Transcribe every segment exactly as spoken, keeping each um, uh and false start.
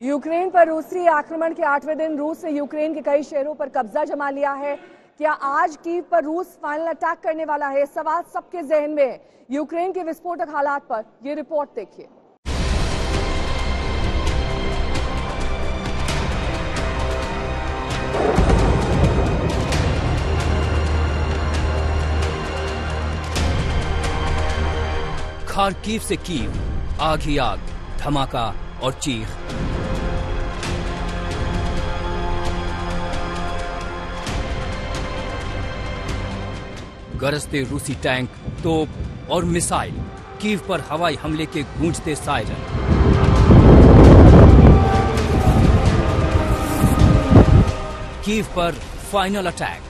Ukraine पर रूसी आक्रमण के आठवें दिन रूस ने यूक्रेन के कई शहरों पर कब्जा जमा लिया है। क्या आज कीव पर रूस फाइनल अटैक करने वाला है? सवाल सबके जहन में है। यूक्रेन के विस्फोटक हालात पर यह रिपोर्ट देखिए। खार्किव से कीव, आग ही आग, धमाका और चीख। गरजते रूसी टैंक, तोप और मिसाइल, कीव पर हवाई हमले के गूंजते सायरन। कीव पर फाइनल अटैक।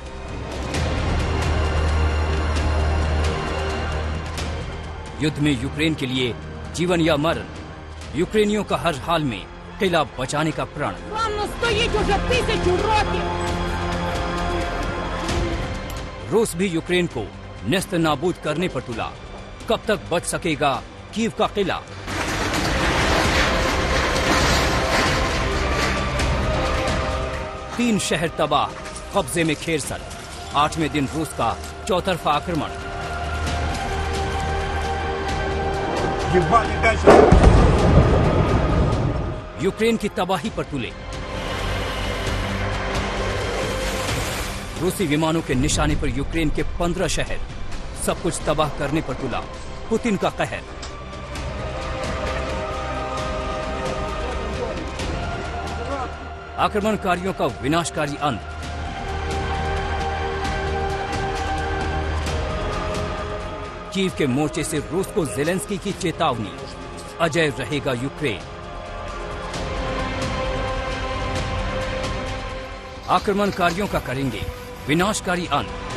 युद्ध में यूक्रेन के लिए जीवन या मरण, यूक्रेनियों का हर हाल में किला बचाने का प्रण। रूस भी यूक्रेन को नेस्त नाबूद करने पर तुला। कब तक बच सकेगा कीव का किला? तीन शहर तबाह, कब्जे में खेरसन। आठवें दिन रूस का चौतरफा आक्रमण। यूक्रेन की तबाही पर तुले। रूसी विमानों के निशाने पर यूक्रेन के पंद्रह शहर, सब कुछ तबाह करने पर तुला पुतिन का कहर। आक्रमणकारियों का विनाशकारी अंत। कीव के मोर्चे से रूस को ज़ेलेंस्की की चेतावनी, अजय रहेगा यूक्रेन। आक्रमणकारियों का करेंगे विनाशकारी अंत।